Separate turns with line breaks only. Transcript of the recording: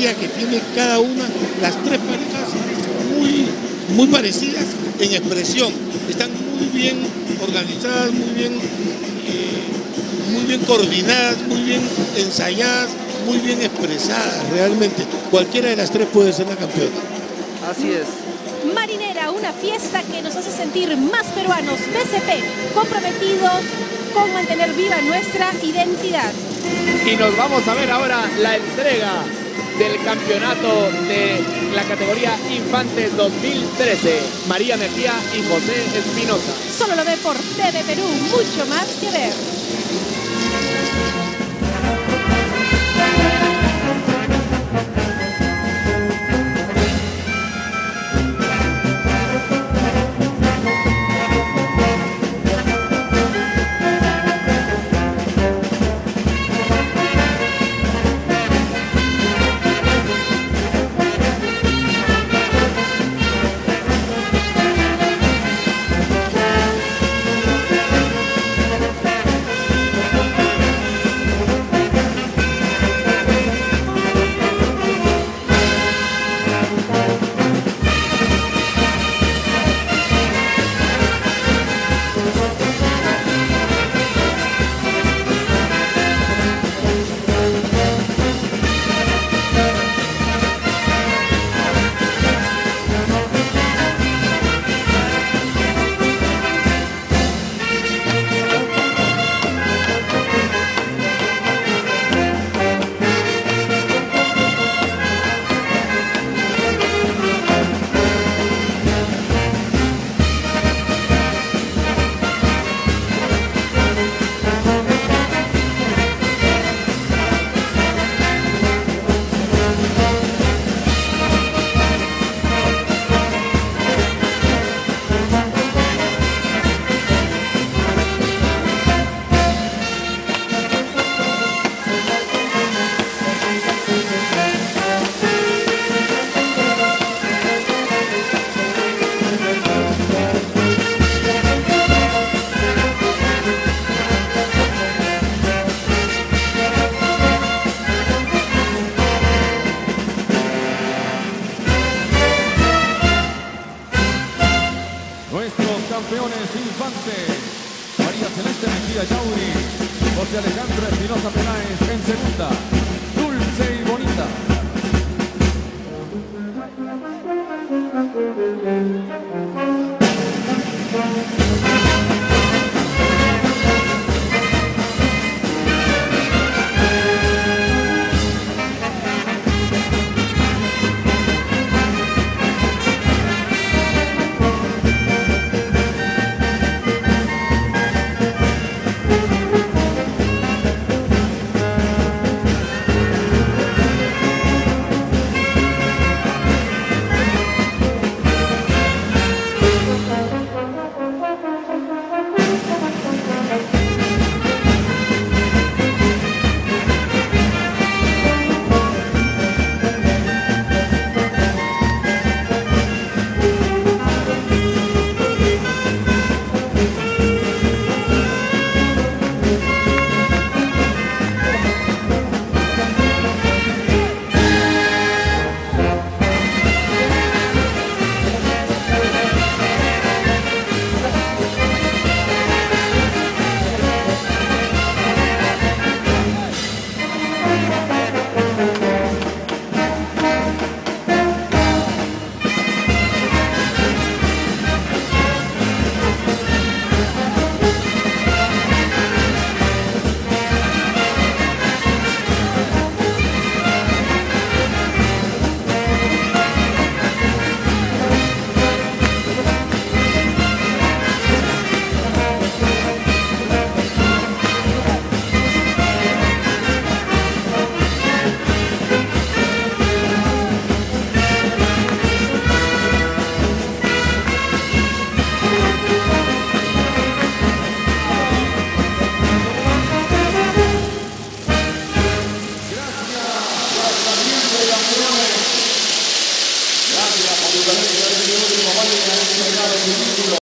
simetría que tiene cada una, las tres parejas muy parecidas en expresión. Están muy bien organizadas, muy bien coordinadas, muy bien ensayadas, muy bien expresadas realmente. Cualquiera de las tres puede ser la campeona.
Así es.
Marinera, una fiesta que nos hace sentir más peruanos. BCP, comprometidos con mantener viva nuestra identidad.
Y nos vamos a ver ahora la entrega del campeonato de la categoría Infantes 2013. María Mejía y José Espinosa.
Solo lo ve por TV Perú, mucho más que ver.
Nuestros campeones infantes, María Celeste Mejía Yauri, José Alejandro Espinosa Peláez en segunda, Dulce y Bonita.